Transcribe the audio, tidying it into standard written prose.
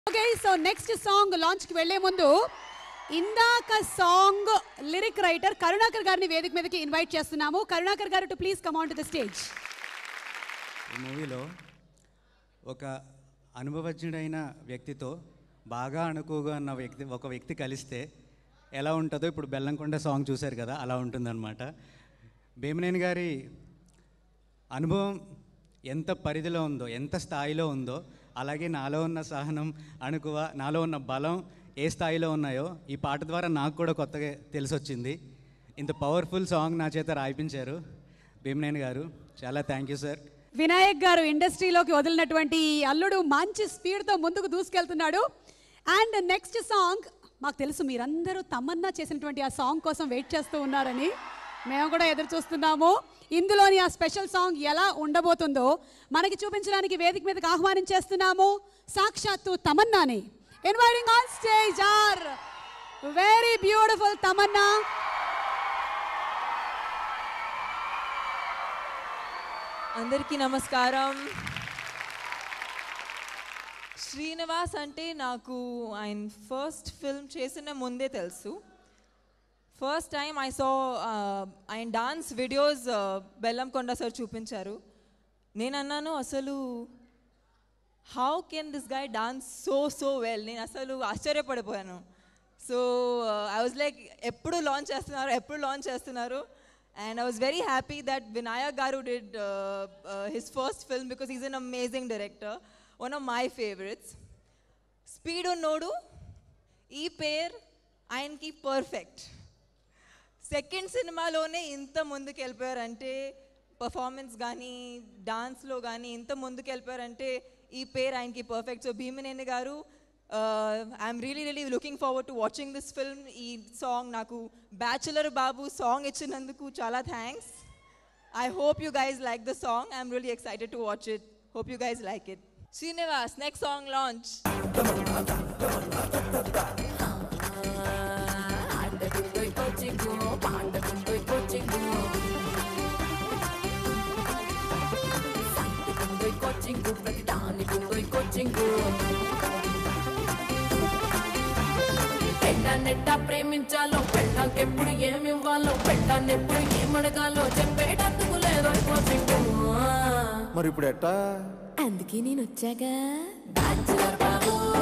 Okay, so next song launch ki velle mundu indaka song lyric writer Karunakar garni vedik medaki invite chestunnamo. Karunakar garu to please come on to the stage. ఈ మూవీలో ఒక అనుభవజ్ఞుడైన వ్యక్తితో బాగా అనుకువగా ఉన్న ఒక వ్యక్తి కలిస్తే ఎలా ఉంటుందో ఇప్పుడు బెల్లంకొండ సాంగ్ చూశారు కదా, అలా ఉంటుందన్నమాట. భీమనేని గారి అనుభవం ఎంత పరిధిలో ఉందో, ఎంత స్థాయిలో ఉందో, అలాగే నాలో ఉన్న సహనం, అణుకువ, నాలో ఉన్న బలం ఏ స్థాయిలో ఉన్నాయో ఈ పాట ద్వారా నాకు కూడా కొత్తగా తెలిసొచ్చింది. ఇంత పవర్ఫుల్ సాంగ్ నా చేత రాయిపించారు భీమనేని గారు. చాలా థ్యాంక్ యూ సార్. వినాయక్ గారు ఇండస్ట్రీలోకి వదిలినటువంటి అల్లుడు మంచి స్పీడ్తో ముందుకు దూసుకెళ్తున్నాడు. అండ్ నెక్స్ట్ సాంగ్ మాకు తెలుసు మీరందరూ తమన్నా చేసినటువంటి ఆ సాంగ్ కోసం వెయిట్ చేస్తూ ఉన్నారని, మేము కూడా ఎదురు చూస్తున్నాము. ఇందులోని ఆ స్పెషల్ సాంగ్ ఎలా ఉండబోతుందో మనకి చూపించడానికి వేదిక మీదకి ఆహ్వానించేస్తున్నాము సాక్షాత్తు తమన్నాని. Inviting on stage are very beautiful Tamannaah. అందరికీ నమస్కారం. శ్రీనివాస్ అంటే నాకు ఆయన ఫస్ట్ ఫిల్మ్ చేసిన ముందే తెలుసు. ఫస్ట్ టైం ఐ సా ఆయన డాన్స్ వీడియోస్ బెల్లంకొండ సార్ చూపించారు. నేను అన్నాను అసలు how can this guy dance so well. నేను అసలు ఆశ్చర్యపడిపోయాను. సో ఐ వాజ్ లైక్ ఎప్పుడు లాంచ్ చేస్తున్నారు. And I was very happy that Vinayak Garu did his first film because he's an amazing director, one of my favorites. Speedunnodu, ee pair ayanki perfect. Second cinema lone inta munduku velipayarante performance gaani dance lo gaani inta munduku velipayarante ee pair ayanki perfect. So Bheemaneni garu, I'm really looking forward to watching this film. Ee song naku Bachelor Babu song ichinanduku chala thanks. I hope you guys like the song. I'm really excited to watch it. Hope you guys like it. Srinivas, next song launch. పెట్టానెట్టా ప్రేమించాలో, పెట్టాకెప్పుడు ఏమివ్వాలో, పెట్టానెప్పుడు ఏమడగాలో చెప్పేటందుకు లేదో coaching. మరి ఇప్పుడు ఎట్టా? అందుకే నేను వచ్చాగా బ్యాచులర్ బాబు.